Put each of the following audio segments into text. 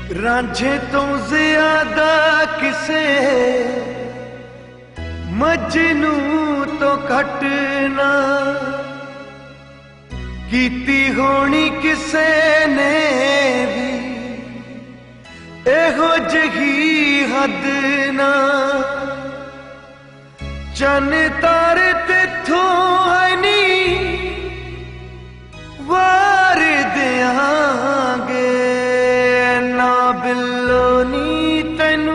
रांझे तो ज्यादा किसे मजनू तो घटना कीती होनी किसे ने भी एहो जही हद ना चन तारे तेथों है नी वार देंगे ना बिल्लो नी तेनू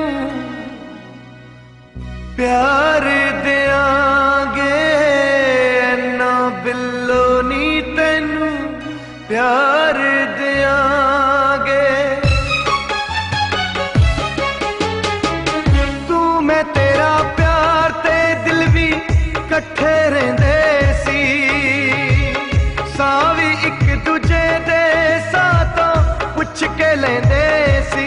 प्यार देंगे ना बिल्लो नी तेनू प्यार देंगे तू मैं तेरा प्यार ते दिल भी कट्ठे रहंदे सी सावी एक दूजे दे साथों पुछ के लेंदे सी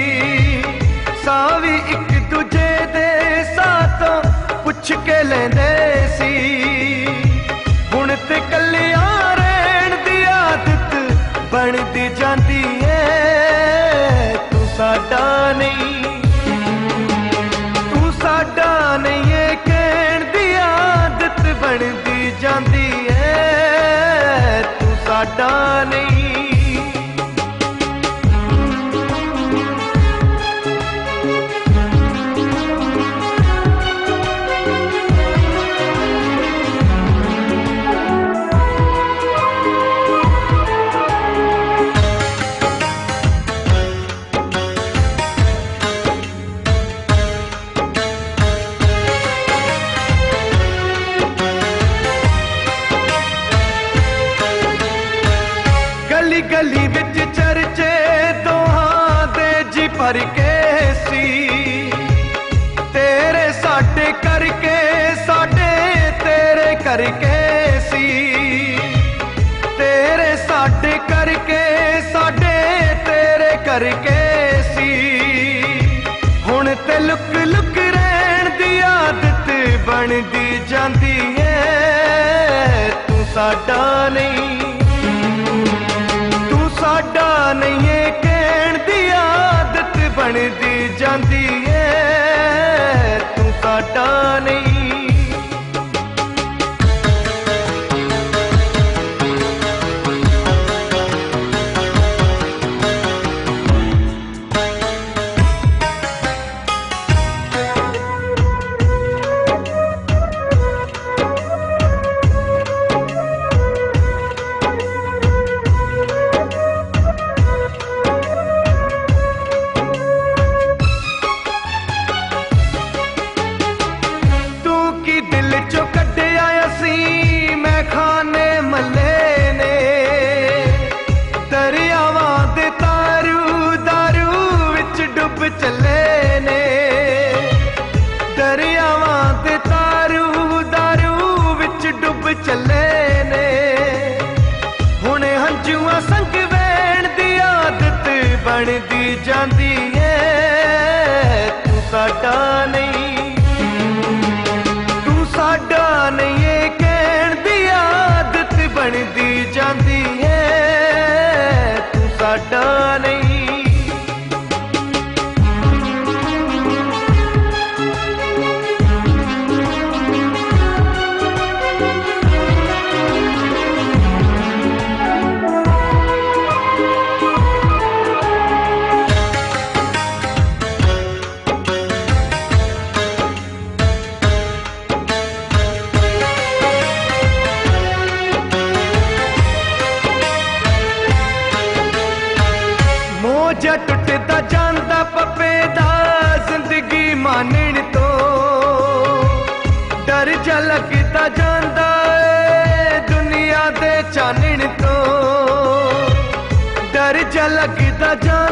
सावी एक दूजे दे साथों पुछ के लेंदे सी हुण ते कल्लियां रहण दी आदत बनदी जांदी है तू साडा नहीं तू साडा नहीं है कहण दी आदत बनदी जांदी है तू साडा नहीं गली गली विच चर्चे दोहां दे जी भर के सी तेरे साडे करके साडे तेरे करके सी तेरे साडे करके साडे तेरे करके सी हुण ते लुक लुक रहण दी आदत बनदी जांदी है तू साडा नहीं साडा नहीं है कहण दी आदत बनदी जांदी है तू साडा नहीं दिल चो कड्डिया असी मैं खाने मल्ले ने दरियावां दे तारू दारू विच डुब चले ने दरियावां दे तारू दारू विच डुब चले ने हुण हंजुआं संग वैण दी आदत बनदी जांदी है तू साडा नहीं साडा नहीं है कहण दी आदत बनदी जांदी है तू साडा नहीं मौजा टुटदा जांदा पप्पे दा जिंदगी मानण तो डर जा लगदा जांदा दुनिया दे चानण तो डर जा लगदा